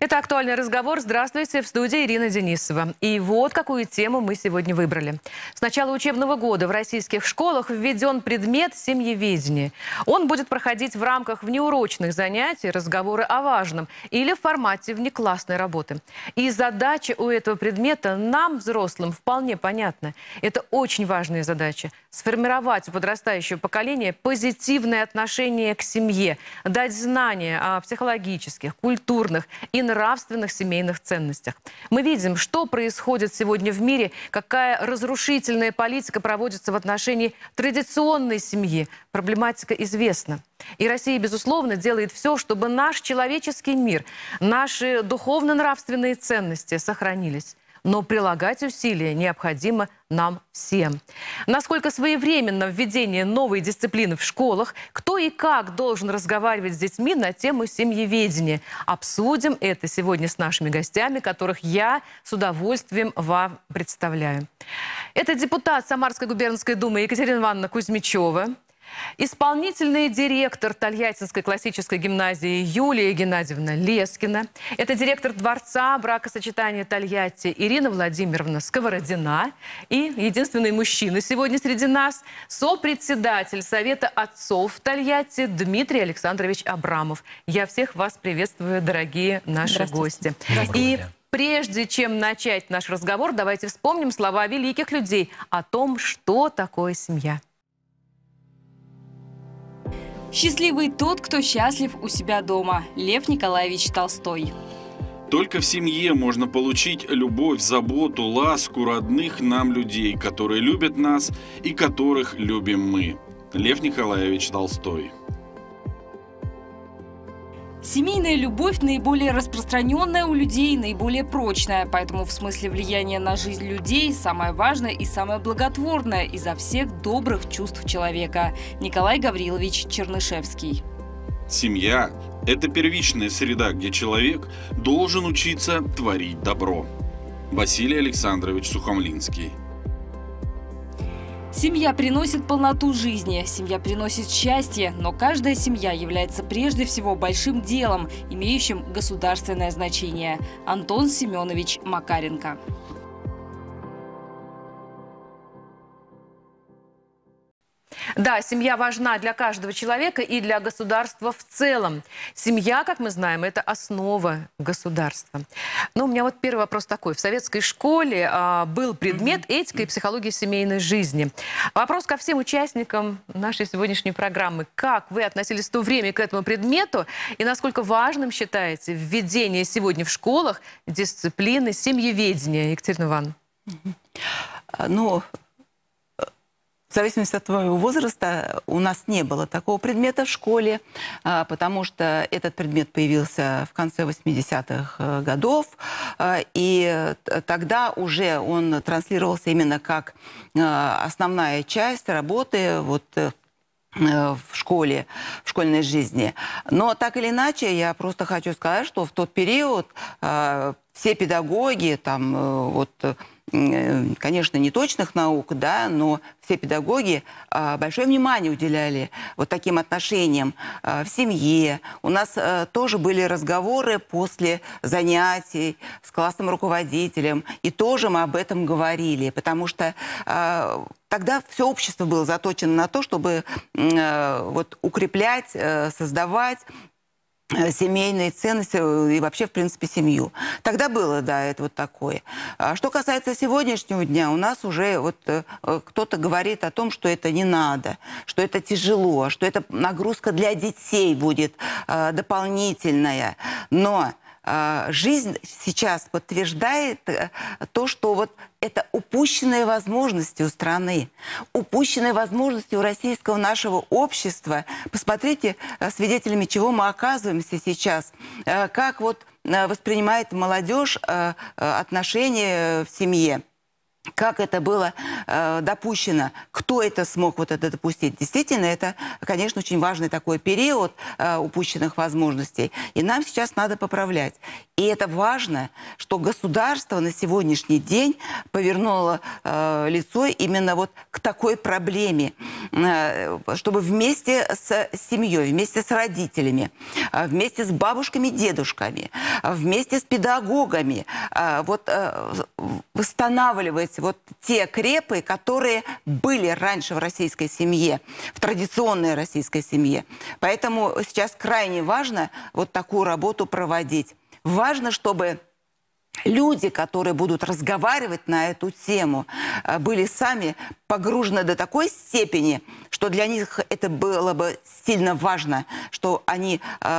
Это «Актуальный разговор». Здравствуйте, в студии Ирина Денисова. И вот какую тему мы сегодня выбрали. С начала учебного года в российских школах введен предмет семьеведения. Он будет проходить в рамках внеурочных занятий, разговоры о важном или в формате внеклассной работы. И задача у этого предмета нам, взрослым, вполне понятна. Это очень важная задача – сформировать у подрастающего поколения позитивное отношение к семье, дать знания о психологических, культурных и нравственных семейных ценностях. Мы видим, что происходит сегодня в мире, какая разрушительная политика проводится в отношении традиционной семьи. Проблематика известна. И Россия, безусловно, делает все, чтобы наш человеческий мир, наши духовно-нравственные ценности сохранились. Но прилагать усилия необходимо нам всем. Насколько своевременно введение новой дисциплины в школах, кто и как должен разговаривать с детьми на тему семьеведения. Обсудим это сегодня с нашими гостями, которых я с удовольствием вам представляю. Это депутат Самарской губернской думы Екатерина Ивановна Кузьмичева, исполнительный директор Тольяттинской классической гимназии Юлия Геннадьевна Лескина. Это директор Дворца бракосочетания Тольятти Ирина Владимировна Сковородина. И единственный мужчина сегодня среди нас – сопредседатель Совета отцов Тольятти Дмитрий Александрович Абрамов. Я всех вас приветствую, дорогие наши гости. И прежде чем начать наш разговор, давайте вспомним слова великих людей о том, что такое семья. Счастливый тот, кто счастлив у себя дома. Лев Николаевич Толстой. Только в семье можно получить любовь, заботу, ласку родных нам людей, которые любят нас и которых любим мы. Лев Николаевич Толстой. Семейная любовь наиболее распространенная у людей, наиболее прочная. Поэтому в смысле влияния на жизнь людей самое важное и самое благотворное изо всех добрых чувств человека. Николай Гаврилович Чернышевский. Семья – это первичная среда, где человек должен учиться творить добро. Василий Александрович Сухомлинский. Семья приносит полноту жизни, семья приносит счастье, но каждая семья является прежде всего большим делом, имеющим государственное значение. Антон Семенович Макаренко. Да, семья важна для каждого человека и для государства в целом. Семья, как мы знаем, это основа государства. Но у меня вот первый вопрос такой. В советской школе был предмет «Этика и психология семейной жизни». Вопрос ко всем участникам нашей сегодняшней программы. Как вы относились в то время к этому предмету и насколько важным считаете введение сегодня в школах дисциплины семьеведения? Екатерина Ивановна. Ну, в зависимости от твоего возраста у нас не было такого предмета в школе, потому что этот предмет появился в конце 80-х годов, и тогда уже он транслировался именно как основная часть работы в школе, в школьной жизни. Но так или иначе, я просто хочу сказать, что в тот период все педагоги, конечно, не точных наук, да, но все педагоги большое внимание уделяли вот таким отношениям в семье. У нас тоже были разговоры после занятий с классным руководителем, и тоже мы об этом говорили, потому что тогда все общество было заточено на то, чтобы укреплять, создавать семейные ценности и вообще, в принципе, семью. Тогда было, да, это вот такое. А что касается сегодняшнего дня, у нас уже кто-то говорит о том, что это не надо, что это тяжело, что это нагрузка для детей будет дополнительная. Но жизнь сейчас подтверждает то, что это упущенные возможности у страны, упущенные возможности у российского нашего общества. Посмотрите, свидетелями чего мы оказываемся сейчас, как воспринимает молодежь отношения в семье. как это было допущено, кто это смог вот это допустить. Действительно, это, конечно, очень важный такой период упущенных возможностей. И нам сейчас надо поправлять. И это важно, что государство на сегодняшний день повернуло лицо именно вот к такой проблеме, чтобы вместе с семьей, вместе с родителями, вместе с бабушками, дедушками, вместе с педагогами вот восстанавливать вот те крепы, которые были раньше в российской семье, в традиционной российской семье. Поэтому сейчас крайне важно вот такую работу проводить. Важно, чтобы люди, которые будут разговаривать на эту тему, были сами погружены до такой степени, что для них это было бы сильно важно, что они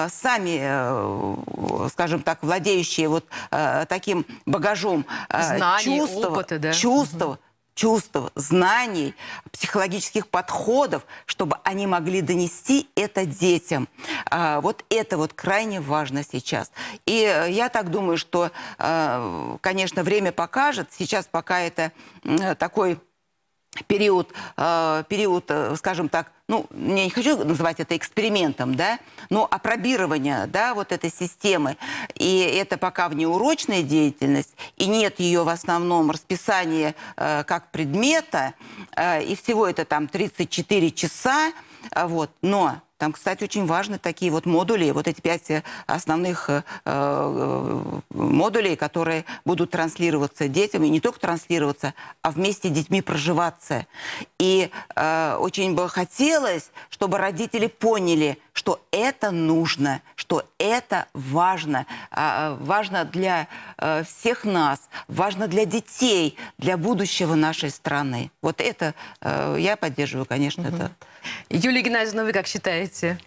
сами, скажем так, владеющие вот таким багажом знаний, опыта, да? чувств, знаний, психологических подходов, чтобы они могли донести это детям. Вот это вот крайне важно сейчас. И я так думаю, что, конечно, время покажет. Сейчас пока это такой период, скажем так, ну, я не хочу называть это экспериментом, да, но опробирование, да, вот этой системы. И это пока внеурочная деятельность, и нет ее в основном расписания как предмета, и всего это там 34 часа, вот, но там, кстати, очень важны такие вот модули, вот эти 5 основных модулей, которые будут транслироваться детям, и не только транслироваться, а вместе с детьми проживаться. И очень бы хотелось, чтобы родители поняли, что это нужно, что это важно. Важно для всех нас, важно для детей, для будущего нашей страны. Вот это я поддерживаю, конечно, это. Юлия Геннадьевна, вы как считаете?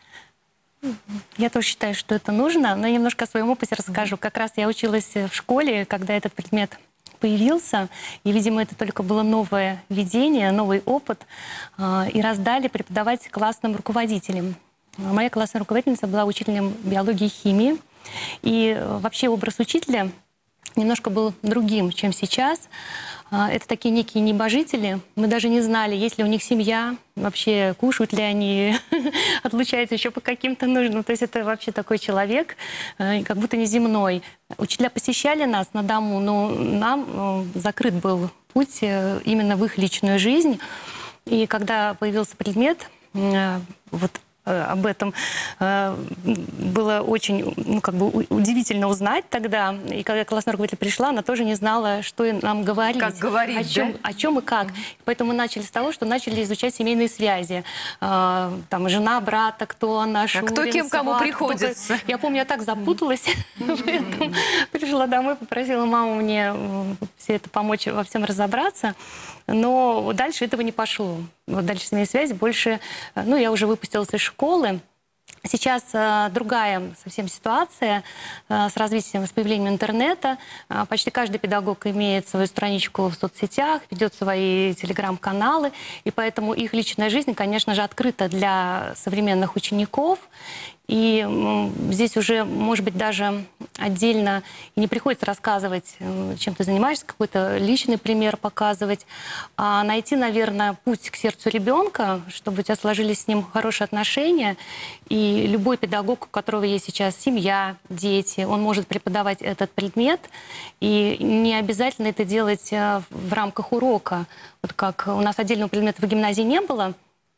Я тоже считаю, что это нужно, но немножко о своем опыте расскажу. Как раз я училась в школе, когда этот предмет появился, и, видимо, это только было новое видение, новый опыт, и раздали преподавать классным руководителям. Моя классная руководительница была учителем биологии и химии, и вообще образ учителя немножко был другим, чем сейчас. Это такие некие небожители. Мы даже не знали, есть ли у них семья, вообще кушают ли они, отлучаются еще по каким-то нуждам. То есть это вообще такой человек, как будто неземной. Учителя посещали нас на дому, но нам закрыт был путь именно в их личную жизнь. И когда появился предмет, вот об этом было очень удивительно узнать тогда. И когда классная руководитель пришла, она тоже не знала, что нам говорить. Как говорить, о чем и как. Поэтому мы начали с того, что начали изучать семейные связи. Там жена, брата, кто она, Шурин, кто кем сват, кому приходится. Я помню, я так запуталась. Пришла домой, попросила маму мне все это помочь во всем разобраться. Но дальше этого не пошло. Вот дальше семейные связи больше... Ну, я уже выпустилась из школы. Сейчас другая совсем ситуация с развитием, с появлением интернета. Почти каждый педагог имеет свою страничку в соцсетях, ведет свои телеграм-каналы, и поэтому их личная жизнь, конечно же, открыта для современных учеников. И здесь уже, может быть, даже отдельно и не приходится рассказывать, чем ты занимаешься, какой-то личный пример показывать, а найти, наверное, путь к сердцу ребенка, чтобы у тебя сложились с ним хорошие отношения. И любой педагог, у которого есть сейчас семья, дети, он может преподавать этот предмет. И не обязательно это делать в рамках урока. Вот как у нас отдельного предмета в гимназии не было,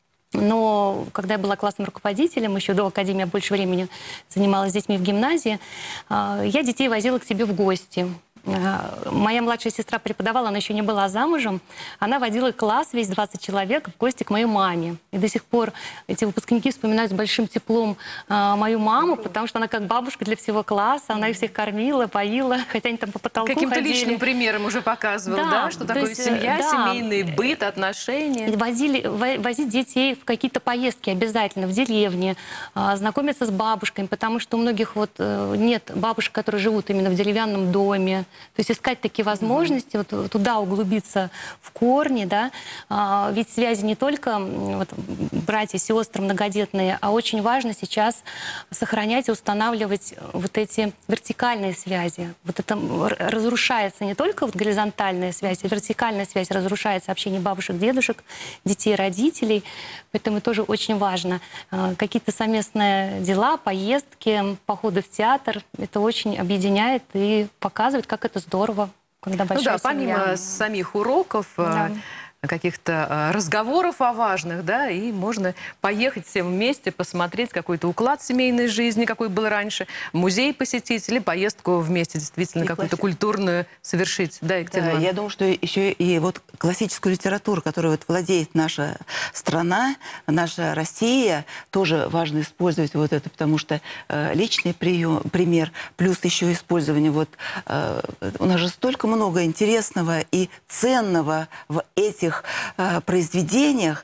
но когда я была классным руководителем, еще до академии я больше времени занималась с детьми в гимназии, я детей возила к себе в гости. Моя младшая сестра преподавала, она еще не была замужем. Она водила класс, весь 20 человек, в гости к моей маме. И до сих пор эти выпускники вспоминают с большим теплом мою маму, потому что она как бабушка для всего класса. Она их всех кормила, поила, хотя они там по потолку Каким-то ходили. личным примером уже показывал, да? Что такое семья, семейный быт, отношения. Возить детей в какие-то поездки обязательно, в деревне, знакомиться с бабушками, потому что у многих вот нет бабушек, которые живут именно в деревянном доме. То есть искать такие возможности, вот туда углубиться в корни, да. Ведь связи не только вот, братья, сестры, многодетные, а очень важно сейчас сохранять и устанавливать вот эти вертикальные связи. Вот это разрушается не только вот горизонтальная связь, а вертикальная связь разрушается, общение бабушек, дедушек, детей, родителей. Поэтому тоже очень важно. Какие-то совместные дела, поездки, походы в театр, это очень объединяет и показывает, как это здорово, когда большая семья. Помимо самих уроков, каких-то разговоров о важных, да, и можно поехать всем вместе, посмотреть какой-то уклад семейной жизни, какой был раньше, музей посетить или поездку вместе действительно какую-то культурную совершить. Да, Екатерина? Да, я думаю, что еще и вот классическую литературу, которой вот владеет наша страна, наша Россия, тоже важно использовать вот это, потому что личный пример, плюс еще использование вот... у нас же столько много интересного и ценного в этих произведениях,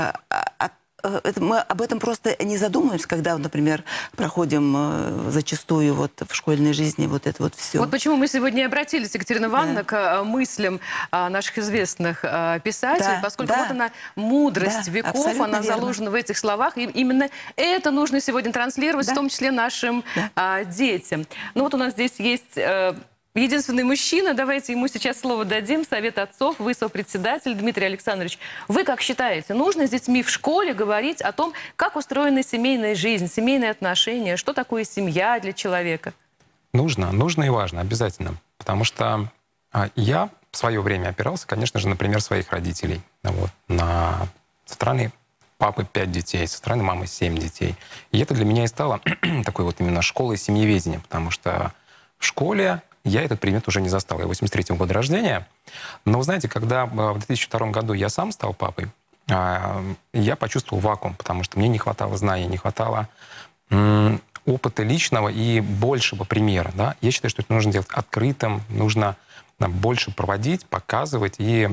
мы об этом просто не задумываемся, когда, например, проходим зачастую вот в школьной жизни вот это вот все. Вот почему мы сегодня и обратились, Екатерина Ивановна, к мыслям наших известных писателей, поскольку вот она, мудрость веков, она заложена в этих словах, и именно это нужно сегодня транслировать, в том числе нашим детям. Ну вот у нас здесь есть... единственный мужчина, давайте ему сейчас слово дадим, Совет отцов, вы сопредседатель, Дмитрий Александрович. Вы как считаете, нужно с детьми в школе говорить о том, как устроена семейная жизнь, семейные отношения, что такое семья для человека? Нужно и важно, обязательно. Потому что я в свое время опирался, конечно же, на пример своих родителей. Вот, со стороны папы 5 детей, со стороны мамы 7 детей. И это для меня и стало такой вот именно школой семьеведения, потому что в школе я этот предмет уже не застал. Я 83-го года рождения. Но, вы знаете, когда в 2002 году я сам стал папой, я почувствовал вакуум, потому что мне не хватало знаний, не хватало опыта личного и большего примера. Да? Я считаю, что это нужно делать открытым, нужно больше проводить, показывать и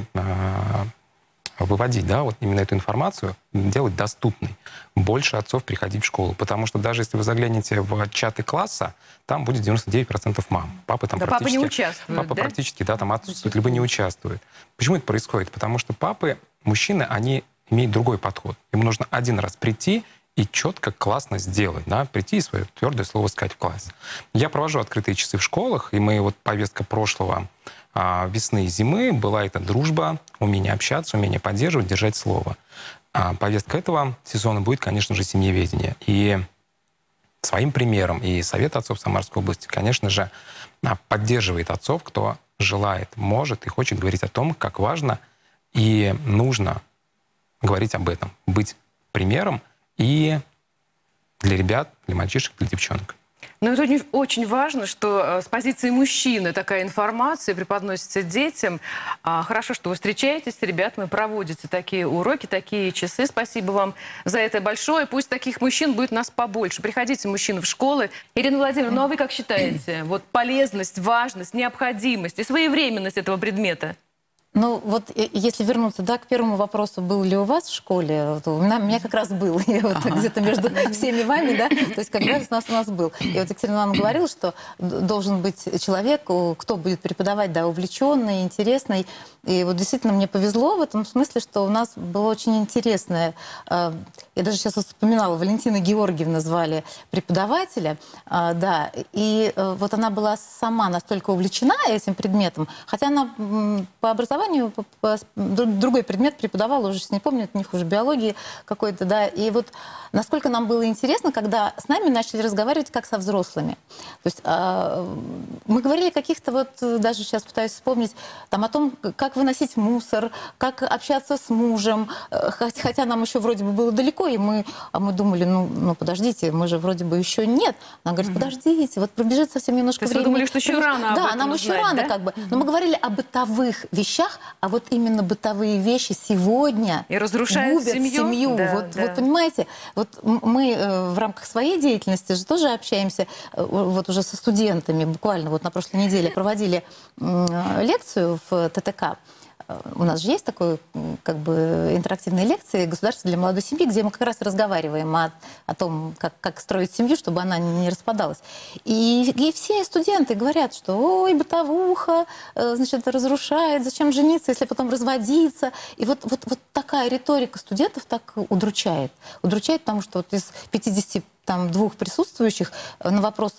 выводить, да, вот именно эту информацию, делать доступной. Больше отцов приходить в школу. Потому что даже если вы заглянете в чаты класса, там будет 99% мам. Папы там практически... Папа не участвует, Папа практически, да, там отсутствует, либо не участвует. Почему это происходит? Потому что папы, мужчины, они имеют другой подход. Ему нужно один раз прийти и четко, классно сделать, да, прийти и свое твердое слово сказать в классе. Я провожу открытые часы в школах, и мы вот повестка прошлого весны и зимы была это дружба, умение общаться, умение поддерживать, держать слово. А повестка этого сезона будет, конечно же, семьеведение. И своим примером и Совет отцов Самарской области, конечно же, поддерживает отцов, кто желает, может и хочет говорить о том, как важно и нужно говорить об этом, быть примером и для ребят, для мальчишек, для девчонок. Но это очень важно, что с позиции мужчины такая информация преподносится детям. Хорошо, что вы встречаетесь с ребятами, проводите такие уроки, такие часы. Спасибо вам за это большое. Пусть таких мужчин будет нас побольше. Приходите, мужчины, в школы. Ирина Владимировна, ну а вы как считаете? Вот полезность, важность, необходимость и своевременность этого предмета? Ну, вот если вернуться, да, к первому вопросу, был ли у вас в школе, то у меня как раз был. И вот где-то между всеми вами, да, то есть как раз у нас был. И вот Екатерина Ивановна говорила, что должен быть человек, кто будет преподавать, да, увлеченный, интересный. И вот действительно мне повезло в этом смысле, что у нас было очень интересное, я даже сейчас вспоминала, Валентина Георгиевна звали преподавателя, да, и вот она была сама настолько увлечена этим предметом, хотя она по образованию другой предмет преподавала, уже не помню, от них уже биологии какой-то, да, и вот насколько нам было интересно, когда с нами начали разговаривать как со взрослыми. То есть мы говорили о каких-то, вот даже сейчас пытаюсь вспомнить, там о том, как выносить мусор, как общаться с мужем, хотя нам еще вроде бы было далеко, и мы думали, ну подождите, мы же вроде бы еще нет. Она говорит, подождите, вот пробежит совсем немножко времени. Вы думали, что еще рано об этом Да, нам еще узнать, рано да? как бы. Но мы говорили о бытовых вещах, а вот именно бытовые вещи сегодня и разрушают губят семью. Да, вот, да. вот понимаете, вот мы в рамках своей деятельности же тоже общаемся вот уже со студентами. Буквально вот на прошлой неделе проводили лекцию в ТТК. у нас же есть такой, как бы, интерактивные лекции «Государство для молодой семьи», где мы как раз разговариваем о том, как строить семью, чтобы она не распадалась. И все студенты говорят, что ой, бытовуха, значит, разрушает, зачем жениться, если потом разводиться. И вот такая риторика студентов так удручает. Удручает, потому что вот из 52 присутствующих на вопрос,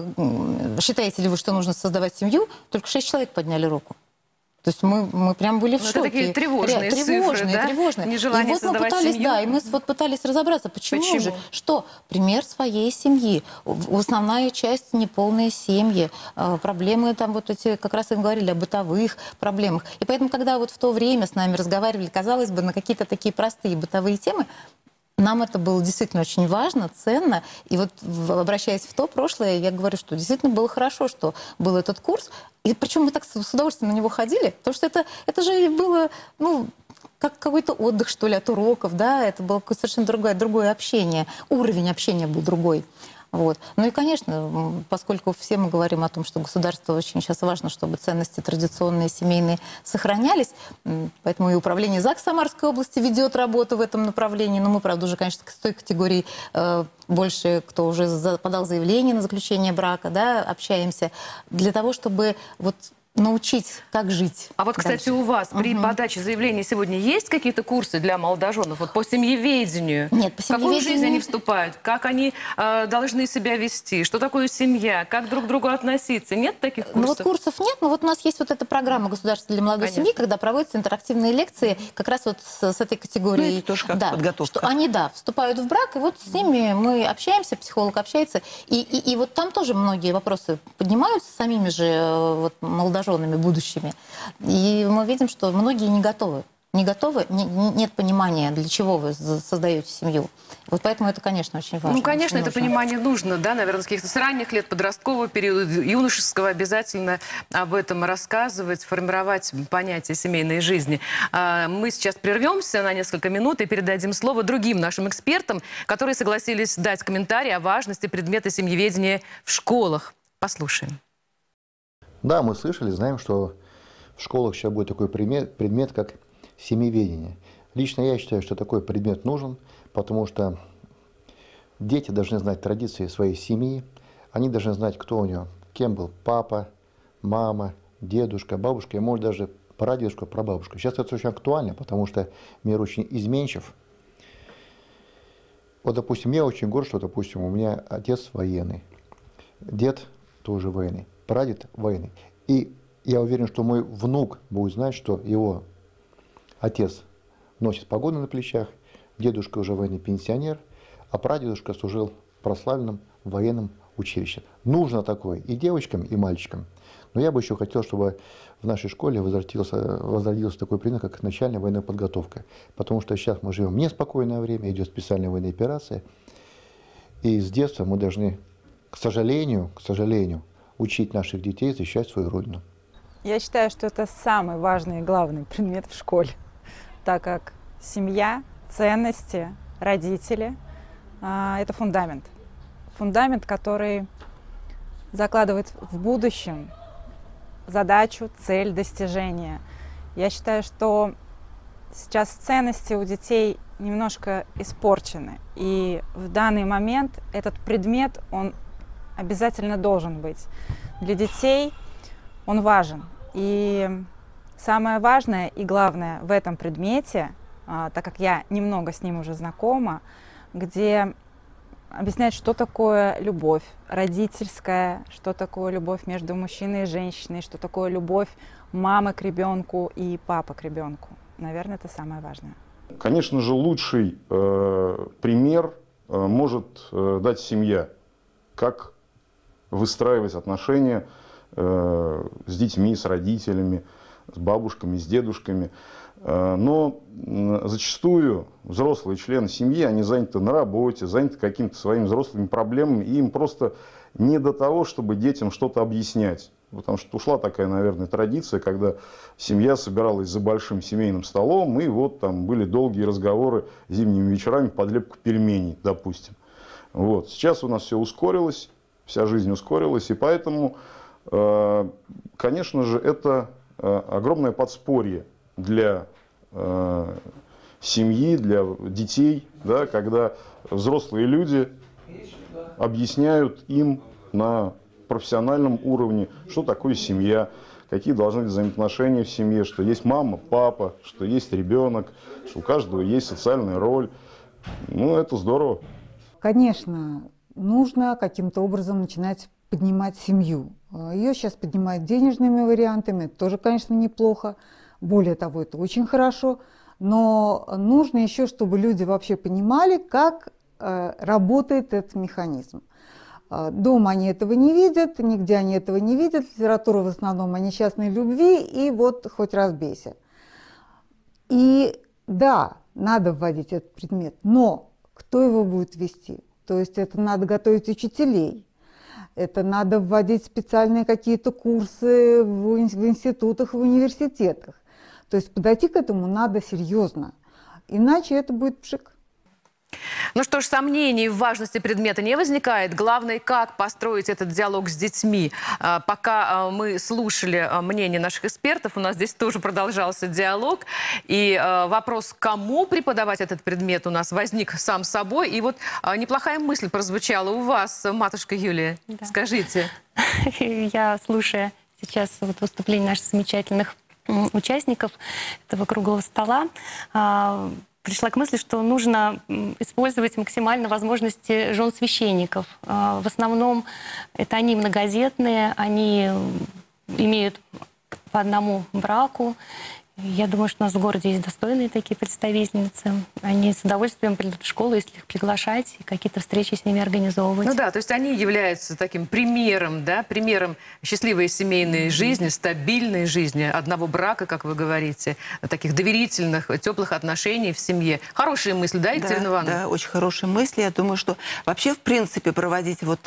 считаете ли вы, что нужно создавать семью, только 6 человек подняли руку. То есть мы прям были в шоке. Это такие тревожные цифры, да? Тревожные. Нежелание и вот мы создавать пытались, семью. да, и мы вот пытались разобраться, почему же, что пример своей семьи, основная часть неполные семьи, проблемы там вот эти, как раз и говорили о бытовых проблемах. И поэтому, когда вот в то время с нами разговаривали, казалось бы, на какие-то такие простые бытовые темы, нам это было действительно очень важно, ценно. И вот, обращаясь в то прошлое, я говорю, что действительно было хорошо, что был этот курс. И причем мы так с удовольствием на него ходили, потому что это же было, ну, как какой-то отдых, что ли, от уроков, да, это было совершенно другое общение, уровень общения был другой. Вот. Ну и, конечно, поскольку все мы говорим о том, что государству очень сейчас важно, чтобы ценности традиционные, семейные сохранялись, поэтому и управление ЗАГС Самарской области ведет работу в этом направлении. Но мы, правда, уже, конечно, с той категории больше, кто уже подал заявление на заключение брака, да, общаемся, для того, чтобы вот научить, как жить. А вот, кстати, дальше. у вас при подаче заявления сегодня есть какие-то курсы для молодоженов вот по семьеведению? Нет, по В какую семьеведению... жизнь они вступают? Как они должны себя вести? Что такое семья? Как друг к другу относиться? Нет таких курсов? Ну вот курсов нет, но вот у нас есть вот эта программа «Государство для молодой семьи», когда проводятся интерактивные лекции как раз вот с этой категорией. Ну, это тоже как да, подготовка. Что они, да, вступают в брак, и вот с ними мы общаемся, психолог общается. И вот там тоже многие вопросы поднимаются самими же вот, молодоженами будущими. И мы видим, что многие не готовы. Не готовы, нет понимания, для чего вы создаете семью. Вот поэтому это, конечно, очень важно. Ну, конечно, это нужно. понимание нужно, да, наверное, с каких-то с ранних лет, подросткового периода, юношеского, обязательно об этом рассказывать, формировать понятие семейной жизни. Мы сейчас прервемся на несколько минут и передадим слово другим нашим экспертам, которые согласились дать комментарии о важности предмета семьеведения в школах. Послушаем. Да, мы слышали, знаем, что в школах сейчас будет такой предмет, как семьеведение. Лично я считаю, что такой предмет нужен, потому что дети должны знать традиции своей семьи, они должны знать, кто у него, кем был папа, мама, дедушка, бабушка, и может даже прадедушка, прабабушка. Сейчас это очень актуально, потому что мир очень изменчив. Вот, допустим, я очень горд, что, допустим, у меня отец военный, дед тоже военный, прадед военный. И я уверен, что мой внук будет знать, что его отец носит погоны на плечах, дедушка уже военный пенсионер, а прадедушка служил в прославленном военном училище. Нужно такое и девочкам, и мальчикам. Но я бы еще хотел, чтобы в нашей школе возродился такой предмет, как начальная военная подготовка. Потому что сейчас мы живем в неспокойное время, идет специальная военная операция. И с детства мы должны, к сожалению, учить наших детей защищать свою родину. Я считаю, что это самый важный и главный предмет в школе, так как семья, ценности, родители – это фундамент. Фундамент, который закладывает в будущем задачу, цель, достижения. Я считаю, что сейчас ценности у детей немножко испорчены. И в данный момент этот предмет, он обязательно должен быть. Для детей он важен. И самое важное и главное в этом предмете, так как я немного с ним уже знакома, где объясняют, что такое любовь родительская, что такое любовь между мужчиной и женщиной, что такое любовь мамы к ребенку и папы к ребенку. Наверное, это самое важное. Конечно же, лучший пример может дать семья, как выстраивать отношения с детьми, с родителями, с бабушками, с дедушками. Но зачастую взрослые члены семьи, они заняты на работе, заняты какими-то своими взрослыми проблемами, и им просто не до того, чтобы детям что-то объяснять. Потому что ушла такая, наверное, традиция, когда семья собиралась за большим семейным столом, и вот там были долгие разговоры зимними вечерами под лепку пельменей, допустим. Вот. Сейчас у нас все ускорилось, вся жизнь ускорилась, и поэтому, конечно же, это огромное подспорье для семьи, для детей, да, когда взрослые люди объясняют им на профессиональном уровне, что такое семья, какие должны быть взаимоотношения в семье, что есть мама, папа, что есть ребенок, что у каждого есть социальная роль. Ну, это здорово. Конечно, нужно каким-то образом начинать поднимать семью. Ее сейчас поднимают денежными вариантами, это тоже, конечно, неплохо. Более того, это очень хорошо. Но нужно еще, чтобы люди вообще понимали, как работает этот механизм. Дома они этого не видят, нигде они этого не видят. Литература в основном о несчастной любви, и вот хоть разбейся. И да, надо вводить этот предмет, но кто его будет вести? То есть это надо готовить учителей, это надо вводить специальные какие-то курсы в институтах, в университетах. То есть подойти к этому надо серьезно, иначе это будет пшик. Ну что ж, сомнений в важности предмета не возникает. Главное, как построить этот диалог с детьми. Пока мы слушали мнение наших экспертов, у нас здесь тоже продолжался диалог. И вопрос, кому преподавать этот предмет, у нас возник сам собой. И вот неплохая мысль прозвучала у вас, матушка Юлия. Да. Скажите. Я, слушая сейчас вот выступление наших замечательных участников этого круглого стола, пришла к мысли, что нужно использовать максимально возможности жен священников. В основном это они многодетные, они имеют по одному браку. Я думаю, что у нас в городе есть достойные такие представительницы. Они с удовольствием придут в школу, если их приглашать, и какие-то встречи с ними организовывать. Ну да, то есть они являются таким примером, да, примером счастливой семейной жизни, стабильной жизни, одного брака, как вы говорите, таких доверительных, теплых отношений в семье. Хорошие мысли, да, Екатерина Ивановна? Да, очень хорошие мысли. Я думаю, что вообще, в принципе, проводить вот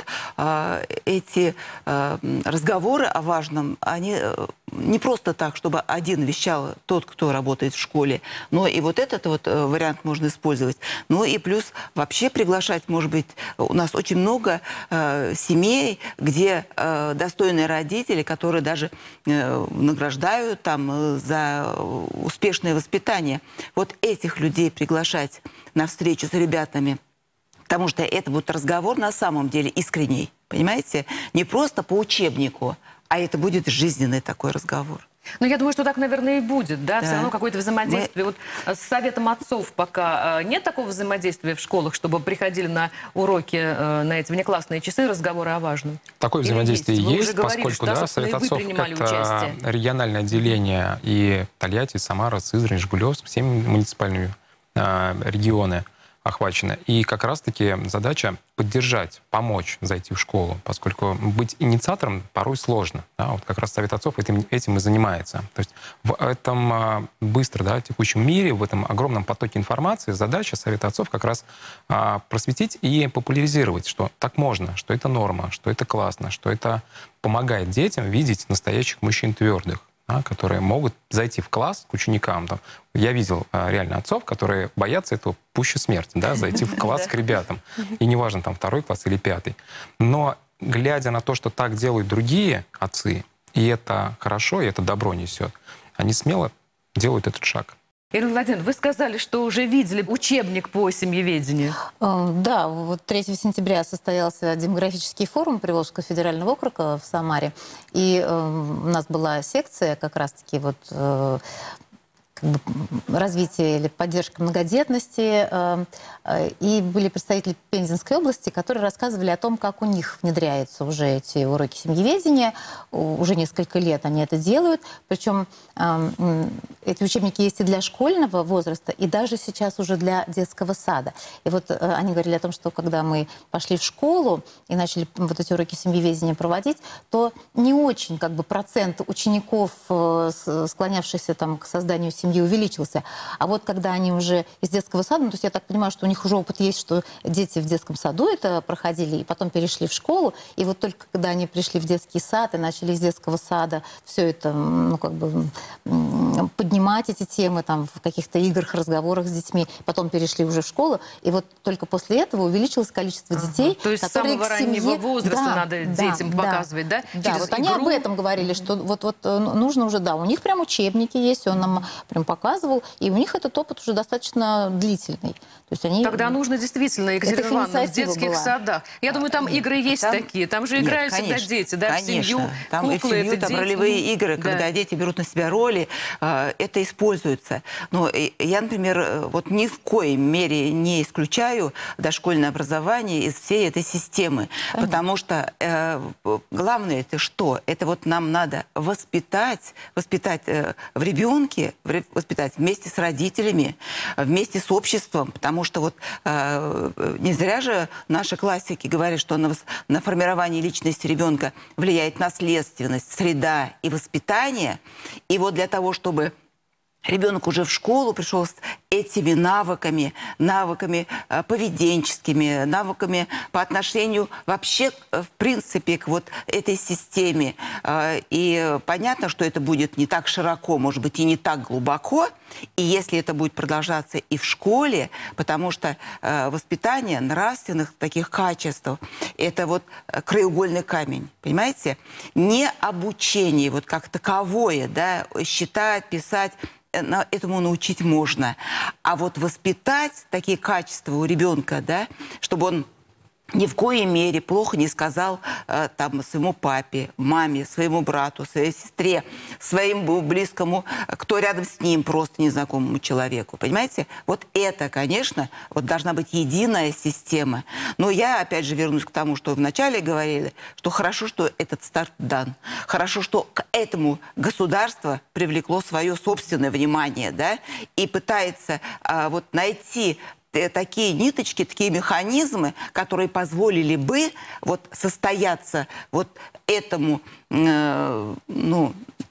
эти разговоры о важном, они не просто так, чтобы один вещал тот, кто работает в школе, но и вот этот вот вариант можно использовать. Ну и плюс вообще приглашать, может быть, у нас очень много семей, где достойные родители, которые даже награждают там за успешное воспитание. Вот этих людей приглашать на встречу с ребятами, потому что это будет разговор на самом деле искренний, понимаете? Не просто по учебнику, а это будет жизненный такой разговор. Ну, я думаю, что так, наверное, и будет, да? Все равно какое-то взаимодействие. Вот с советом отцов пока нет такого взаимодействия в школах, чтобы приходили на уроки, на эти внеклассные часы, разговоры о важном? Такое взаимодействие есть, поскольку, да, Совет отцов — это региональное отделение, и Тольятти, Самара, Сызрань, Жигулевск, все муниципальные регионы охвачены. И как раз-таки задача поддержать, помочь зайти в школу, поскольку быть инициатором порой сложно. Да? Вот как раз Совет отцов этим и занимается. То есть в этом быстро, да, текущем мире, в этом огромном потоке информации задача Совета отцов как раз просветить и популяризировать, что так можно, что это норма, что это классно, что это помогает детям видеть настоящих мужчин твердых, да, которые могут зайти в класс к ученикам. Там. Я видел реально отцов, которые боятся этого пуще смерти, да, зайти в класс к ребятам. И неважно, там, 2 класс или 5. Но глядя на то, что так делают другие отцы, и это хорошо, и это добро несет, они смело делают этот шаг. Ирина Владимировна, вы сказали, что уже видели учебник по семьеведению. Да, вот 3 сентября состоялся демографический форум Приволжского федерального округа в Самаре. И у нас была секция как раз-таки вот как бы развитие или поддержка многодетности. И были представители Пензенской области, которые рассказывали о том, как у них внедряются уже эти уроки семьеведения. Уже несколько лет они это делают. Причем эти учебники есть и для школьного возраста, и даже сейчас уже для детского сада. И вот они говорили о том, что когда мы пошли в школу и начали вот эти уроки семьеведения проводить, то не очень как бы процент учеников, склонявшихся там к созданию семьи, увеличился. А вот когда они уже из детского сада, ну, то есть я так понимаю, что у них уже опыт есть, что дети в детском саду это проходили, и потом перешли в школу, и вот только когда они пришли в детский сад и начали из детского сада все это, ну, как бы поднимать эти темы там в каких-то играх, разговорах с детьми, потом перешли уже в школу, и вот только после этого увеличилось количество детей, то есть которые с самого раннего возраста надо детям показывать, да? Да, вот они об этом говорили, что вот нужно уже, да, у них прям учебники есть, он нам прям показывал, и у них этот опыт уже достаточно длительный. То есть они... Тогда нужно действительно, Екатерина Ивановна, в детских садах. Я думаю, там игры есть такие, там же играют всегда дети, да, конечно. в семью, Там куклы, и в семью, это там дети. ролевые игры, когда дети берут на себя роли, это используется. Но я, например, вот ни в коей мере не исключаю дошкольное образование из всей этой системы, потому что главное это что? Это вот нам надо воспитать в ребенке, воспитать вместе с родителями, вместе с обществом, потому что вот не зря же наши классики говорят, что на формирование личности ребенка влияет наследственность, среда и воспитание. И вот для того, чтобы ребенок уже в школу пришел с этими навыками поведенческими, навыками по отношению вообще, в принципе, к вот этой системе. И понятно, что это будет не так широко, может быть, и не так глубоко. И если это будет продолжаться и в школе, потому что воспитание нравственных таких качеств – это вот краеугольный камень, понимаете? Не обучение вот как таковое, да, считать, писать – этому научить можно. А вот воспитать такие качества у ребенка, да, чтобы он ни в коей мере плохо не сказал там своему папе, маме, своему брату, своей сестре, своему близкому, кто рядом с ним, просто незнакомому человеку. Понимаете? Вот это, конечно, вот должна быть единая система. Но я, опять же, вернусь к тому, что вначале говорили, что хорошо, что этот старт дан. Хорошо, что к этому государство привлекло свое собственное внимание, да, и пытается вот найти такие ниточки, такие механизмы, которые позволили бы вот состояться вот этому, ну,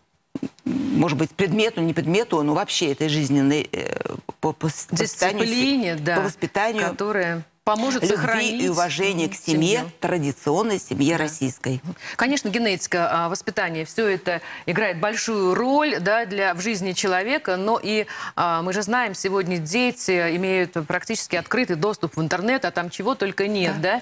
может быть, предмету, не предмету, но вообще этой жизненной по дисциплине, да, по воспитанию, которая поможет любви сохранить и уважение к семье, традиционной семье российской. Конечно, генетика, воспитание, все это играет большую роль, да, в жизни человека, но и мы же знаем, сегодня дети имеют практически открытый доступ в интернет, а там чего только нет, да?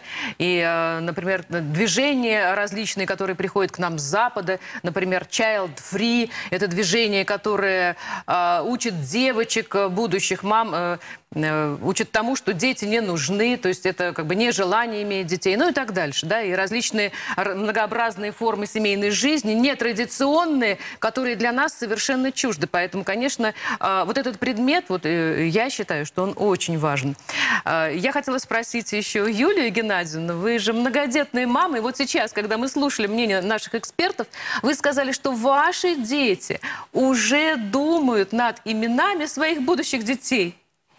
И, например, движения различные, которые приходят к нам с Запада, например, Child Free, это движение, которое учит девочек, будущих мам, учат тому, что дети не нужны, то есть это как бы нежелание иметь детей, ну и так дальше, да, и различные многообразные формы семейной жизни, нетрадиционные, которые для нас совершенно чужды. Поэтому, конечно, вот этот предмет, вот я считаю, что он очень важен. Я хотела спросить еще Юлию Геннадьевну, вы же многодетная мама, и вот сейчас, когда мы слушали мнение наших экспертов, вы сказали, что ваши дети уже думают над именами своих будущих детей.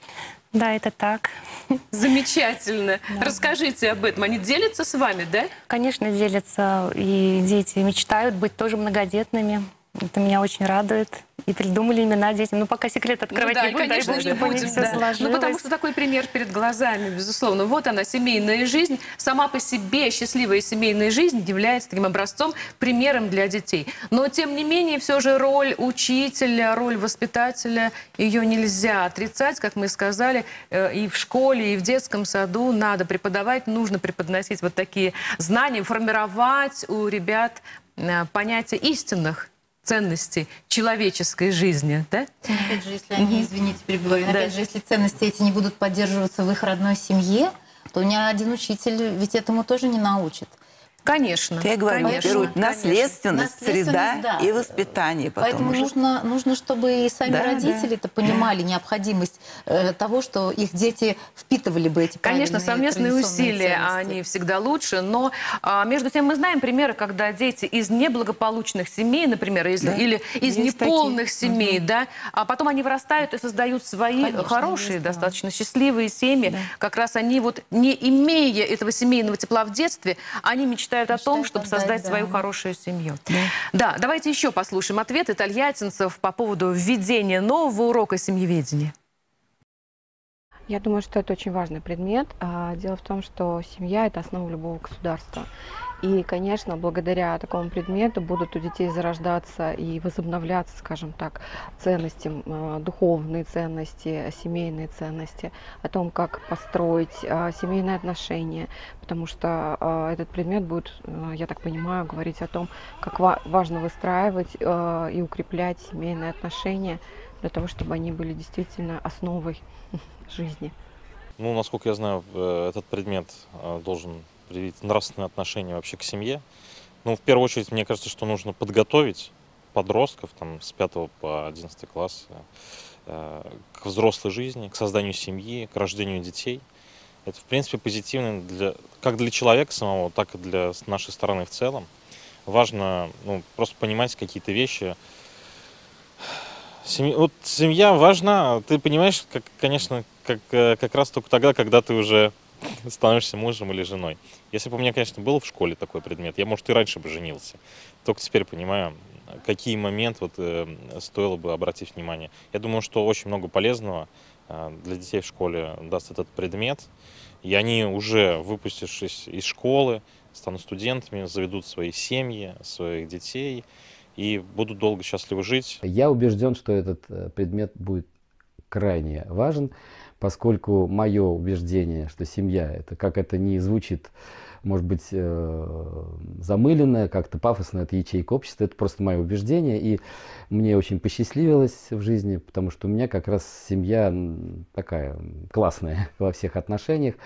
Да, это так. Замечательно. Да. Расскажите об этом. Они делятся с вами, да? Конечно, делятся. И дети мечтают быть тоже многодетными. Это меня очень радует. И придумали имена детям. Ну, пока секрет открывать не буду, конечно, не будем. Да. Ну, потому что такой пример перед глазами, безусловно. Вот она, семейная жизнь. Сама по себе счастливая семейная жизнь является таким образцом, примером для детей. Но, тем не менее, все же роль учителя, роль воспитателя, ее нельзя отрицать, как мы сказали. И в школе, и в детском саду надо преподавать, нужно преподносить вот такие знания, формировать у ребят понятие истинных ценностей человеческой жизни, да? Опять же, если они, извините, перебиваю, опять же, если ценности эти не будут поддерживаться в их родной семье, то ни один учитель ведь этому тоже не научит. Конечно. Я говорю, конечно, наследственность, среда, да, и воспитание. Поэтому нужно, чтобы и сами родители-то понимали необходимость того, что их дети впитывали бы эти правильные, конечно, совместные усилия, они всегда лучше, но между тем мы знаем примеры, когда дети из неблагополучных семей, например, или из неполных семей, да, а потом они вырастают и создают свои хорошие, достаточно счастливые семьи. Как раз они вот, не имея этого семейного тепла в детстве, они мечтают о том, чтобы создать свою хорошую семью. Да, давайте еще послушаем ответы тольяттинцев по поводу введения нового урока семьеведения. Я думаю, что это очень важный предмет. Дело в том, что семья – это основа любого государства. И, конечно, благодаря такому предмету будут у детей зарождаться и возобновляться, скажем так, ценности, духовные ценности, семейные ценности, о том, как построить семейные отношения, потому что этот предмет будет, я так понимаю, говорить о том, как важно выстраивать и укреплять семейные отношения для того, чтобы они были действительно основой жизни. Ну, насколько я знаю, этот предмет должен привить нравственное отношение вообще к семье. Ну, в первую очередь, мне кажется, что нужно подготовить подростков там, с 5 по 11 класс к взрослой жизни, к созданию семьи, к рождению детей. Это, в принципе, позитивно как для человека самого, так и для нашей страны в целом. Важно просто понимать какие-то вещи. Вот семья важна, ты понимаешь, конечно, как раз только тогда, когда ты уже становишься мужем или женой. Если бы у меня, конечно, был в школе такой предмет, я, может, и раньше бы женился. Только теперь понимаю, какие моменты стоило бы обратить внимание. Я думаю, что очень много полезного для детей в школе даст этот предмет. И они уже, выпустившись из школы, станут студентами, заведут свои семьи, своих детей и будут долго счастливо жить. Я убежден, что этот предмет будет крайне важен, поскольку мое убеждение, что семья, это как это ни звучит, может быть, замыленное, как-то пафосно, это ячейка общества, это просто мое убеждение, и мне очень посчастливилось в жизни, потому что у меня как раз семья такая классная во всех отношениях.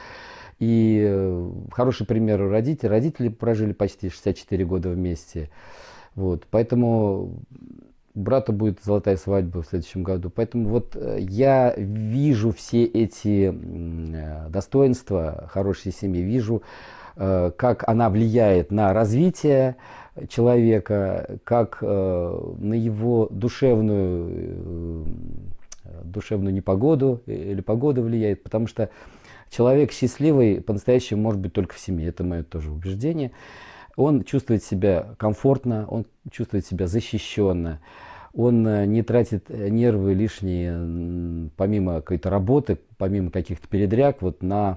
И хороший пример у родителей. Родители прожили почти 64 года вместе. Вот. Поэтому брату будет золотая свадьба в следующем году. Поэтому вот я вижу все эти достоинства хорошей семьи, вижу, как она влияет на развитие человека, как на его душевную непогоду или погоду влияет, потому что человек счастливый по-настоящему может быть только в семье, это мое тоже убеждение. Он чувствует себя комфортно, он чувствует себя защищенно, он не тратит нервы лишние, помимо какой-то работы, помимо каких-то передряг, вот на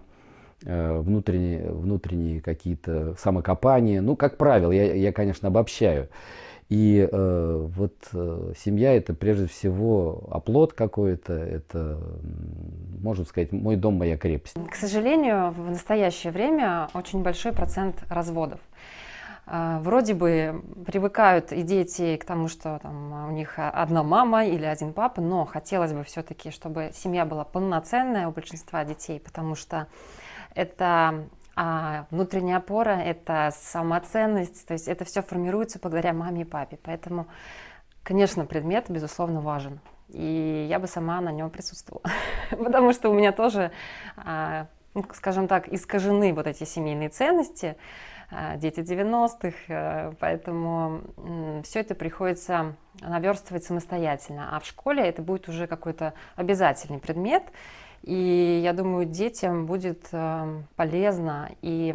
внутренние какие-то самокопания. Ну, как правило, я конечно, обобщаю. И семья — это прежде всего оплот какой-то, это, можно сказать, мой дом, моя крепость. К сожалению, в настоящее время очень большой процент разводов. Вроде бы привыкают и дети к тому, что там у них одна мама или один папа, но хотелось бы все-таки, чтобы семья была полноценная у большинства детей, потому что это внутренняя опора, это самоценность, то есть это все формируется благодаря маме и папе. Поэтому, конечно, предмет, безусловно, важен. И я бы сама на нем присутствовала, потому что у меня тоже, скажем так, искажены вот эти семейные ценности, дети 90-х, поэтому все это приходится наверстывать самостоятельно. А в школе это будет уже какой-то обязательный предмет. И я думаю, детям будет полезно и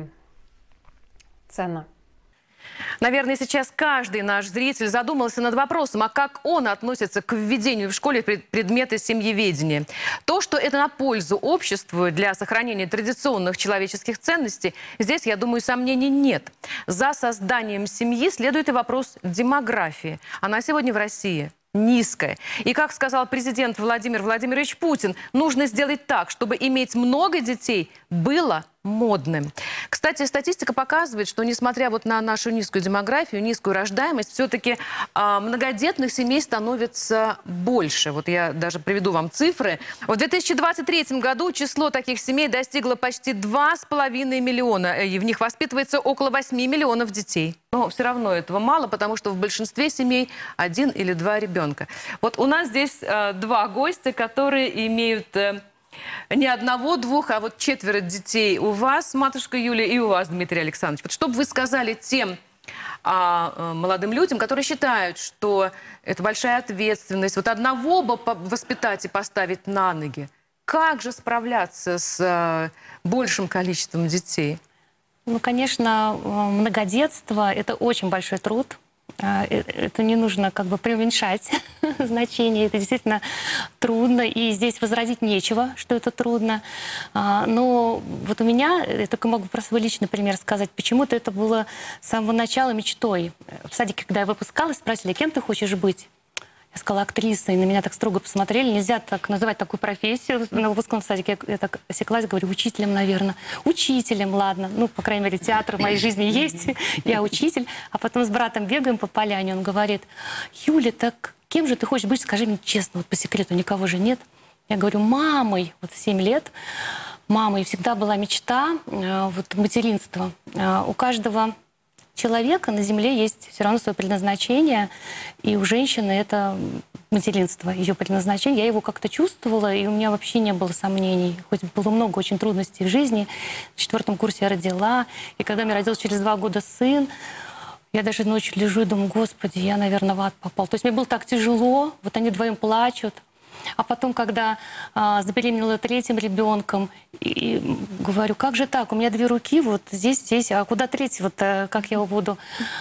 ценно. Наверное, сейчас каждый наш зритель задумался над вопросом, а как он относится к введению в школе предмета семьеведения. То, что это на пользу обществу для сохранения традиционных человеческих ценностей, здесь, я думаю, сомнений нет. За созданием семьи следует и вопрос демографии. Она сегодня в России низкая. И, как сказал президент Владимир Владимирович Путин, нужно сделать так, чтобы иметь много детей было модным. Кстати, статистика показывает, что несмотря вот на нашу низкую демографию, низкую рождаемость, все-таки многодетных семей становится больше. Вот я даже приведу вам цифры. В 2023 году число таких семей достигло почти 2,5 миллиона. И в них воспитывается около 8 миллионов детей. Но все равно этого мало, потому что в большинстве семей 1 или 2 ребенка. Вот у нас здесь 2 гостя, которые имеют не одного, двух, а вот 4 детей у вас, матушка Юлия, и у вас, Дмитрий Александрович. Вот что бы вы сказали тем молодым людям, которые считают, что это большая ответственность, вот одного бы воспитать и поставить на ноги. Как же справляться с большим количеством детей? Ну, конечно, многодетство – это очень большой труд. Это не нужно как бы преуменьшать значение. Это действительно трудно. И здесь возразить нечего, что это трудно. Но вот у меня, я только могу про свой личный пример сказать, почему-то это было с самого начала мечтой. В садике, когда я выпускалась, спросили, кем ты хочешь быть? Я сказала, актриса, и на меня так строго посмотрели. Нельзя так называть такую профессию. На выпускном садике я так осеклась, говорю, учителем, наверное. Учителем, ладно. Ну, по крайней мере, театр в моей жизни есть. Я учитель. А потом с братом бегаем по поляне. Он говорит, Юля, так кем же ты хочешь быть, скажи мне честно, вот по секрету, никого же нет. Я говорю, мамой, вот в 7 лет, мамой всегда была мечта, вот материнства. У каждого человека на земле есть все равно свое предназначение, и у женщины это материнство, ее предназначение. Я его как-то чувствовала, и у меня вообще не было сомнений. Хоть было много очень трудностей в жизни. В 4 курсе я родила, и когда мне родился через 2 года сын, я даже ночью лежу и думаю, Господи, я, наверное, в ад попал. То есть мне было так тяжело, вот они вдвоем плачут. А потом, когда забеременела 3-м ребенком, и говорю, как же так, у меня 2 руки, вот здесь, а куда 3-й, вот как я его буду?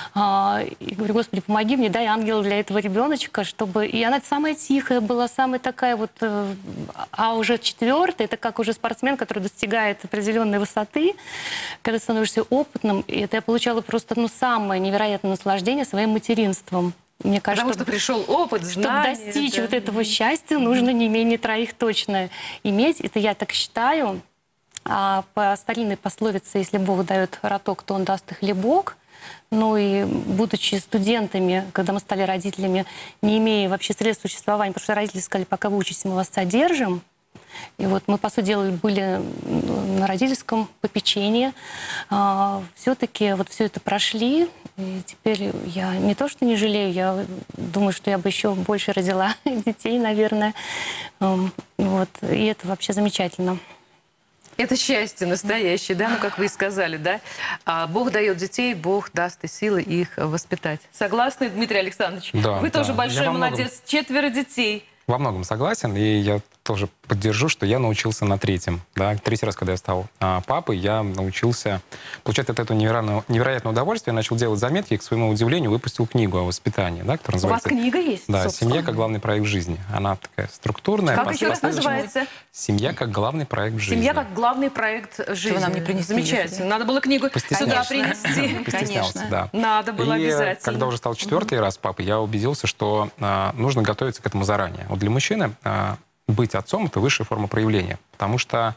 И говорю, Господи, помоги мне, дай ангела для этого ребеночка, чтобы... И она самая тихая была, самая такая вот... А уже 4-й, это как уже спортсмен, который достигает определенной высоты, когда становишься опытным, и это я получала просто, самое невероятное наслаждение своим материнством. Мне кажется, потому что пришел опыт, знания. Чтобы достичь вот этого счастья, нужно не менее 3 точно иметь. Это я так считаю. А по старинной пословице, если Бог дает роток, то Он даст и хлебок. Ну и будучи студентами, когда мы стали родителями, не имея вообще средств существования, потому что родители сказали, пока вы учитесь, мы вас содержим. И вот мы, по сути дела, были на родительском попечении. Все-таки вот все это прошли. И теперь я не то, что не жалею, я думаю, что я бы еще больше родила детей, наверное. Вот. И это вообще замечательно. Это счастье настоящее, да, как вы и сказали, да. Бог дает детей, Бог даст и силы их воспитать. Согласны, Дмитрий Александрович? Да, вы тоже большой молодец, 4 детей. Во многом согласен, и я тоже поддержу, что я научился на 3-м. Да? 3-й раз, когда я стал папой, я научился получать от этого невероятное удовольствие. Я начал делать заметки и, к своему удивлению, выпустил книгу о воспитании. Да, которая называется... У вас книга есть? Да, собственно. «Семья как главный проект в жизни». Она такая структурная. Как еще раз называется? «Семья как главный проект в жизни». «Семья как главный проект жизни». Чего нам не принесли? Замечательно. Надо было книгу сюда принести. Постеснялся, да. Надо было обязательно. Когда уже стал 4-й раз папой, я убедился, что нужно готовиться к этому заранее. Вот для мужчины быть отцом — это высшая форма проявления, потому что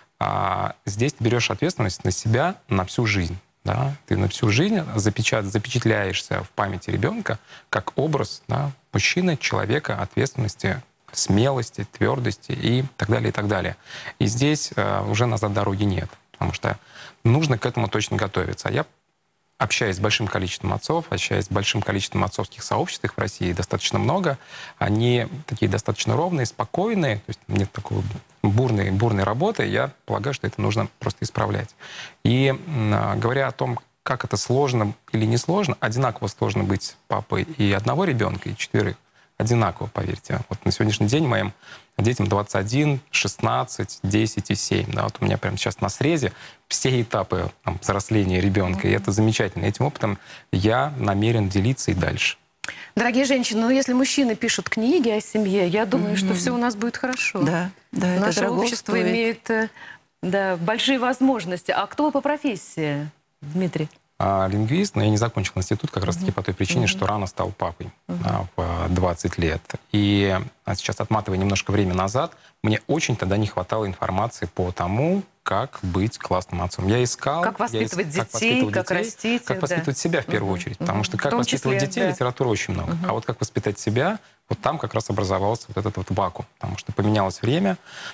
здесь ты берешь ответственность на себя на всю жизнь. Да? Ты на всю жизнь запечатляешься в памяти ребенка как образ, да, мужчины, человека, ответственности, смелости, твердости и так далее, и так далее. И здесь уже назад дороги нет, потому что нужно к этому точно готовиться. А я, общаясь с большим количеством отцов, общаясь с большим количеством отцовских сообществ, их в России достаточно много, они такие достаточно ровные, спокойные, то есть нет такой бурной работы, я полагаю, что это нужно просто исправлять. И говоря о том, как это сложно или не сложно, одинаково сложно быть папой и 1 ребенка, и 4. Одинаково, поверьте. Вот на сегодняшний день моим детям 21, 16, 10 и 7. Да, вот у меня прямо сейчас на срезе все этапы взросления ребенка. И это замечательно. Этим опытом я намерен делиться и дальше. Дорогие женщины, ну если мужчины пишут книги о семье, я думаю, что все у нас будет хорошо. Да, да, это наше общество стоит. имеет большие возможности. А кто вы по профессии, Дмитрий? Лингвист, но я не закончил институт как раз-таки по той причине, что рано стал папой в 20 лет. И сейчас, отматывая немножко время назад, мне очень тогда не хватало информации по тому, как быть классным отцом. Я искал... Как воспитывать детей, как растить. Как воспитывать себя в первую очередь. Потому что как воспитывать детей, литературы очень много. А вот как воспитать себя, вот там как раз образовался вот этот вот вакуум. Потому что поменялось время.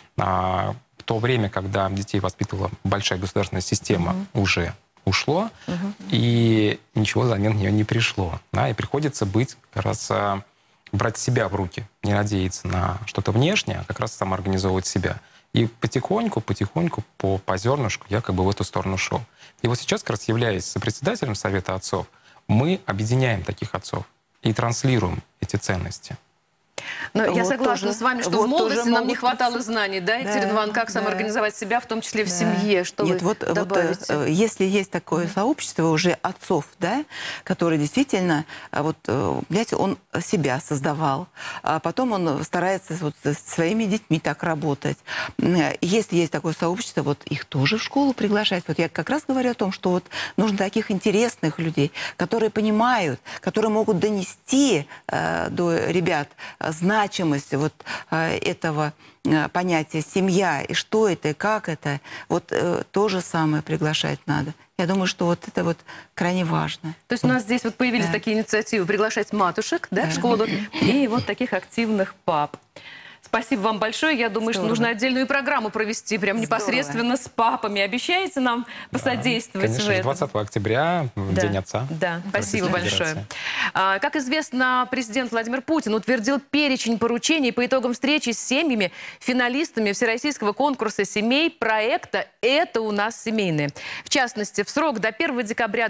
В то время, когда детей воспитывала большая государственная система, уже ушло, и ничего взамен нее не пришло. Да, и приходится быть, как раз брать себя в руки, не надеяться на что-то внешнее, а как раз самоорганизовывать себя. И потихоньку, по зернышку я как бы в эту сторону шел. И вот сейчас, как раз являясь сопредседателем Совета отцов, мы объединяем таких отцов и транслируем эти ценности. Но я согласна с вами, что в молодости нам не хватало знаний, да, Екатерина Ивановна, как самоорганизовать себя, в том числе в семье, что вы добавите? Если есть такое сообщество уже отцов, да, которые действительно, знаете, он себя создавал, а потом он старается с своими детьми так работать. Если есть такое сообщество, их тоже в школу приглашать. Вот я как раз говорю о том, что нужно таких интересных людей, которые понимают, которые могут донести до ребят знания, значимость вот этого понятия семья, и что это, и как это, вот то же самое приглашать надо. Я думаю, что вот это вот крайне важно. То есть у нас здесь вот появились такие инициативы приглашать матушек, да, в школу, и вот таких активных пап. Спасибо вам большое. Я думаю, что нужно отдельную программу провести прям непосредственно с папами. Обещаете нам посодействовать в Конечно, этом? 20 октября, День отца. Да, спасибо большое. Как известно, президент Владимир Путин утвердил перечень поручений по итогам встречи с семьями, финалистами Всероссийского конкурса семей проекта «Это у нас семейные». В частности, в срок до 1 декабря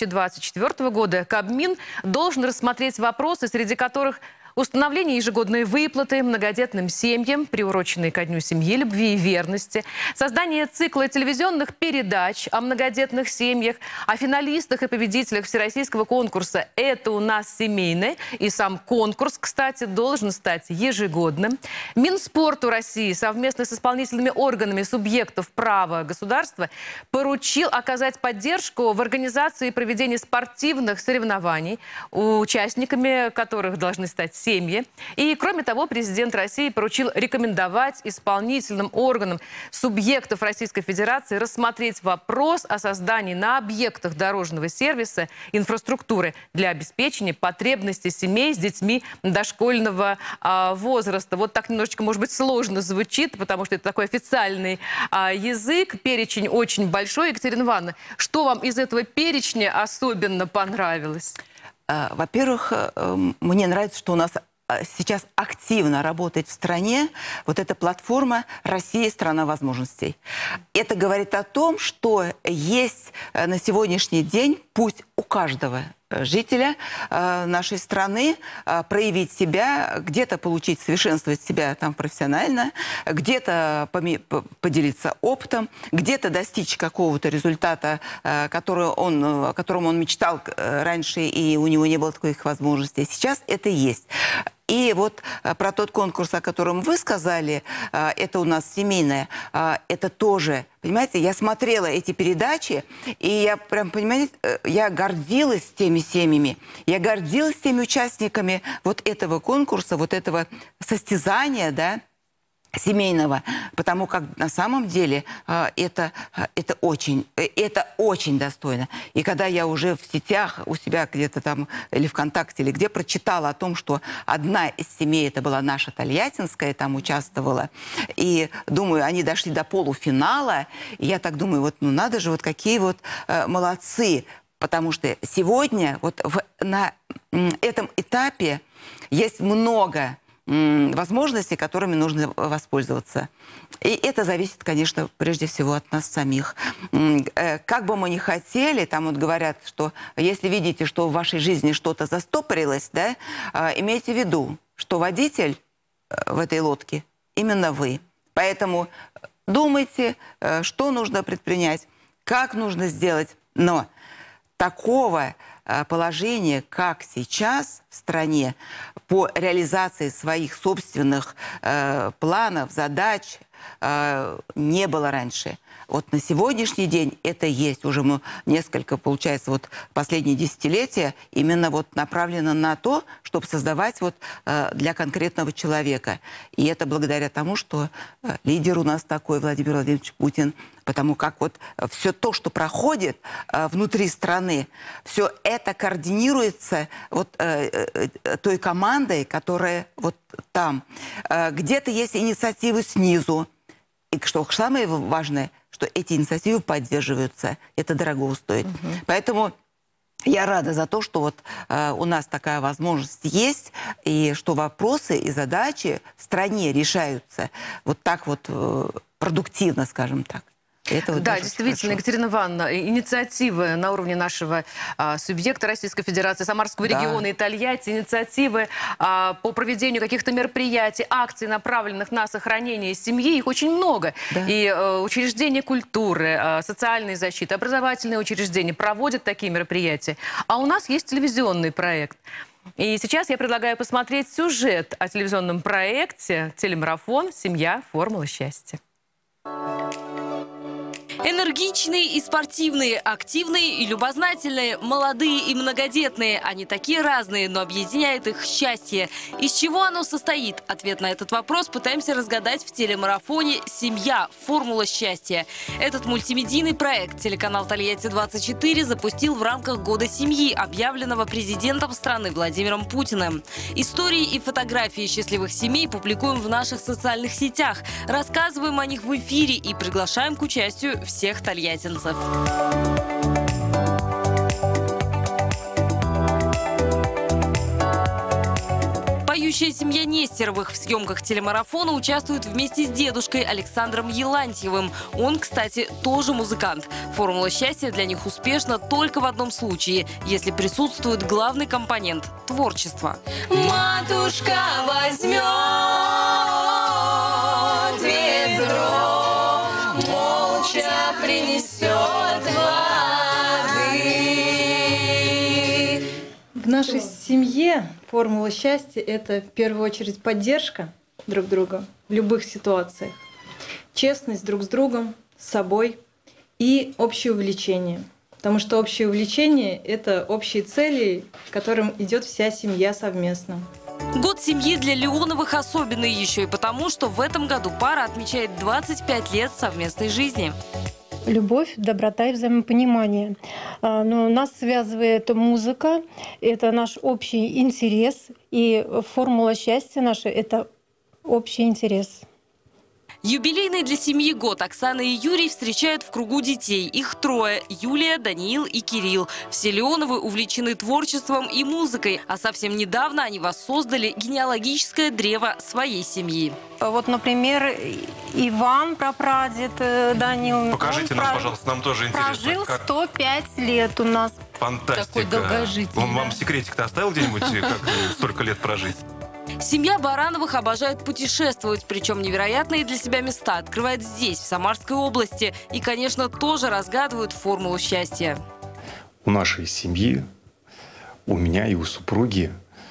2024 года Кабмин должен рассмотреть вопросы, среди которых установление ежегодной выплаты многодетным семьям, приуроченной ко Дню семьи, любви и верности, создание цикла телевизионных передач о многодетных семьях, о финалистах и победителях всероссийского конкурса «Это у нас семейное». И сам конкурс, кстати, должен стать ежегодным. Минспорту России совместно с исполнительными органами субъектов права государства поручил оказать поддержку в организации и проведении спортивных соревнований, участниками которых должны стать семьи. И, кроме того, президент России поручил рекомендовать исполнительным органам субъектов Российской Федерации рассмотреть вопрос о создании на объектах дорожного сервиса инфраструктуры для обеспечения потребностей семей с детьми дошкольного возраста. Вот так немножечко, может быть, сложно звучит, потому что это такой официальный язык. Перечень очень большой. Екатерина Ивановна, что вам из этого перечня особенно понравилось? Во-первых, мне нравится, что у нас сейчас активно работает в стране вот эта платформа «Россия – страна возможностей». Это говорит о том, что есть на сегодняшний день путь у каждого жителя нашей страны проявить себя, где-то получить, совершенствовать себя там профессионально, где-то поделиться опытом, где-то достичь какого-то результата, о котором он мечтал раньше, и у него не было таких возможностей. Сейчас это есть. И вот про тот конкурс, о котором вы сказали, это у нас семейное, это тоже, понимаете, я смотрела эти передачи, и я прям, понимаете, я гордилась теми семьями, я гордилась теми участниками вот этого конкурса, вот этого состязания, да, семейного, потому как на самом деле это очень достойно. И когда я уже в сетях у себя где-то там или ВКонтакте, или где прочитала о том, что одна из семей, это была наша Тольяттинская, там участвовала, и думаю, они дошли до полуфинала, и я так думаю, вот ну надо же, вот какие вот молодцы, потому что сегодня вот на этом этапе есть много возможностей, которыми нужно воспользоваться. И это зависит, конечно, прежде всего от нас самих. Как бы мы ни хотели, там вот говорят, что если видите, что в вашей жизни что-то застопорилось, да, имейте в виду, что водитель в этой лодке именно вы. Поэтому думайте, что нужно предпринять, как нужно сделать. Но такого положения, как сейчас в стране, по реализации своих собственных планов, задач не было раньше. Вот на сегодняшний день это есть. Уже несколько, получается, вот последние десятилетия именно вот направлено на то, чтобы создавать вот для конкретного человека. И это благодаря тому, что лидер у нас такой, Владимир Владимирович Путин, потому как вот все то, что проходит внутри страны, все это координируется вот той командой, которая вот там. Где-то есть инициативы снизу. И что самое важное, что эти инициативы поддерживаются. Это дорого стоит. Поэтому я рада за то, что вот у нас такая возможность есть, и что вопросы и задачи в стране решаются вот так вот продуктивно, скажем так. Это да, действительно, Екатерина Ивановна, инициативы на уровне нашего субъекта Российской Федерации, Самарского региона и Тольятти, инициативы по проведению каких-то мероприятий, акций, направленных на сохранение семьи, их очень много. Да. И учреждения культуры, социальной защиты, образовательные учреждения проводят такие мероприятия. А у нас есть телевизионный проект. И сейчас я предлагаю посмотреть сюжет о телевизионном проекте «Телемарафон. Семья. Формула счастья». Энергичные и спортивные, активные и любознательные, молодые и многодетные. Они такие разные, но объединяет их счастье. Из чего оно состоит? Ответ на этот вопрос пытаемся разгадать в телемарафоне «Семья. Формула счастья». Этот мультимедийный проект телеканал «Тольятти-24» запустил в рамках Года семьи, объявленного президентом страны Владимиром Путиным. Истории и фотографии счастливых семей публикуем в наших социальных сетях, рассказываем о них в эфире и приглашаем к участию всех тольяттинцев. Поющая семья Нестеровых в съемках телемарафона участвует вместе с дедушкой Александром Елантьевым. Он, кстати, тоже музыкант. Формула счастья для них успешна только в одном случае, если присутствует главный компонент – творчество. Матушка возьмет ведро, молча принесет воды. В нашей семье формула счастья – это в первую очередь поддержка друг друга в любых ситуациях, честность друг с другом, с собой и общее увлечение. Потому что общее увлечение – это общие цели, к которым идет вся семья совместно. Год семьи для Леоновых особенный еще и потому, что в этом году пара отмечает 25 лет совместной жизни. Любовь, доброта и взаимопонимание. Но нас связывает музыка, это наш общий интерес, и формула счастья наша – это общий интерес. Юбилейный для семьи год Оксана и Юрий встречают в кругу детей. Их трое – Юлия, Даниил и Кирилл. Все Леоновы увлечены творчеством и музыкой, а совсем недавно они воссоздали генеалогическое древо своей семьи. Вот, например, Иван, прапрадед Даниил. Покажите нам, пожалуйста, нам тоже интересно. Прожил 105 лет у нас. Фантастика. Такой долгожитель. Он вам секретик-то оставил где-нибудь, как столько лет прожить? Семья Барановых обожает путешествовать, причем невероятные для себя места открывает здесь, в Самарской области. И, конечно, тоже разгадывают формулу счастья. У нашей семьи, у меня и у супруги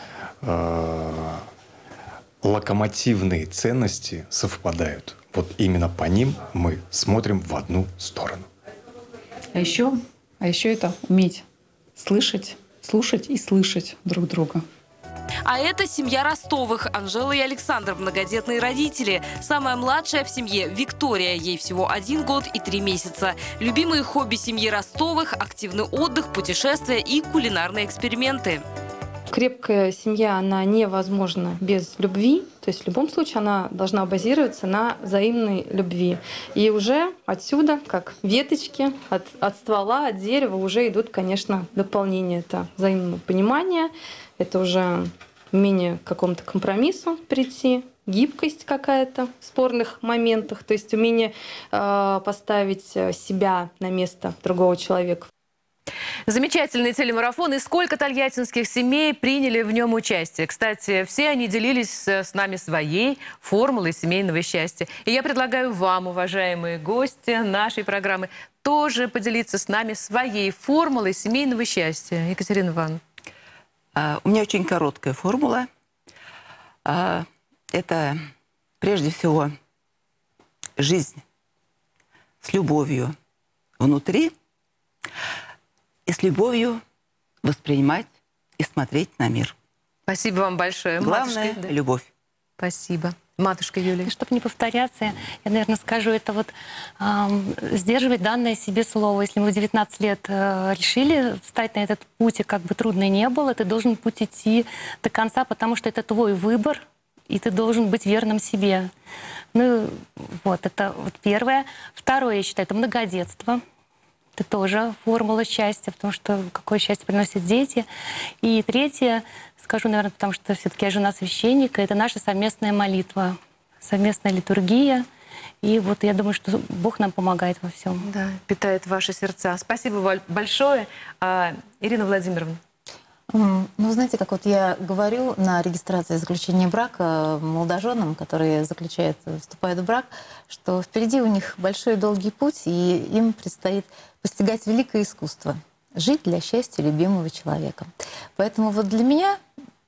локомотивные ценности совпадают. Вот именно по ним мы смотрим в одну сторону. А еще это уметь слышать, слушать и слышать друг друга. А это семья Ростовых. Анжела и Александр – многодетные родители. Самая младшая в семье – Виктория. Ей всего 1 год и 3 месяца. Любимые хобби семьи Ростовых – активный отдых, путешествия и кулинарные эксперименты. Крепкая семья, она невозможна без любви. То есть в любом случае она должна базироваться на взаимной любви. И уже отсюда, как веточки от ствола, от дерева, уже идут, конечно, дополнения. Это взаимное понимание, это уже умение к какому-то компромиссу прийти, гибкость какая-то в спорных моментах, то есть умение поставить себя на место другого человека. Замечательный телемарафон. И сколько тольяттинских семей приняли в нем участие. Кстати, все они делились с нами своей формулой семейного счастья. И я предлагаю вам, уважаемые гости нашей программы, тоже поделиться с нами своей формулой семейного счастья. Екатерина Ивановна. У меня очень короткая формула. Это, прежде всего, жизнь с любовью внутри и с любовью воспринимать и смотреть на мир. Спасибо вам большое. Главное – любовь. Спасибо. Матушка Юлия. Чтобы не повторяться, я, наверное, скажу, это вот сдерживать данное себе слово. Если мы в 19 лет решили встать на этот путь, и как бы трудно не было, ты должен путь идти до конца, потому что это твой выбор, и ты должен быть верным себе. Ну, вот, это вот первое. Второе, я считаю, это многодетство. Это тоже формула счастья, потому что какое счастье приносят дети. И третье, скажу, наверное, потому что все-таки я жена священника, это наша совместная молитва, совместная литургия. И вот я думаю, что Бог нам помогает во всем. Да, питает ваши сердца. Спасибо большое. Ирина Владимировна. Ну, знаете, как вот я говорю на регистрации заключения брака молодоженам, которые вступают в брак, что впереди у них большой долгий путь, и им предстоит постигать великое искусство — жить для счастья любимого человека. Поэтому вот для меня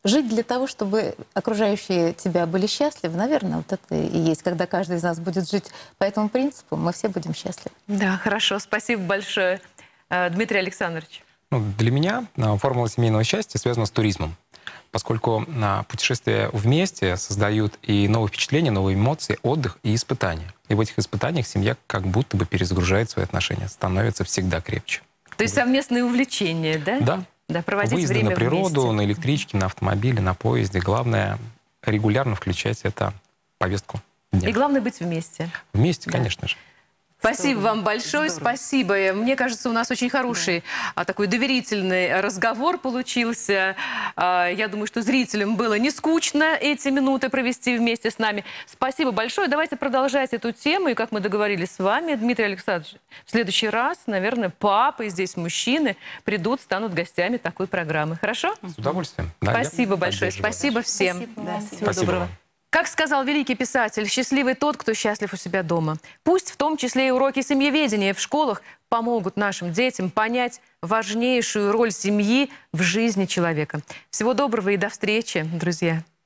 жить для того, чтобы окружающие тебя были счастливы, наверное, вот это и есть. Когда каждый из нас будет жить по этому принципу, мы все будем счастливы. Да, хорошо. Спасибо большое, Дмитрий Александрович. Ну, для меня формула семейного счастья связана с туризмом, поскольку путешествия вместе создают и новые впечатления, новые эмоции, отдых и испытания. И в этих испытаниях семья как будто бы перезагружает свои отношения, становится всегда крепче. То есть совместные увлечения, да? Да. Да, проводить Выезды время на природу, вместе. на электричке, на автомобиле, на поезде. Главное регулярно включать это в повестку дня. И главное быть вместе. Вместе, конечно же. Спасибо вам большое, спасибо. Мне кажется, у нас очень хороший такой доверительный разговор получился. Я думаю, что зрителям было не скучно эти минуты провести вместе с нами. Спасибо большое. Давайте продолжать эту тему. И как мы договорились с вами, Дмитрий Александрович, в следующий раз, наверное, папы, здесь мужчины придут, станут гостями такой программы. Хорошо? С удовольствием. Да, Спасибо большое. Спасибо всем. Спасибо. Да, всего Спасибо доброго. вам. Как сказал великий писатель, счастливый тот, кто счастлив у себя дома. Пусть в том числе и уроки семьеведения в школах помогут нашим детям понять важнейшую роль семьи в жизни человека. Всего доброго и до встречи, друзья.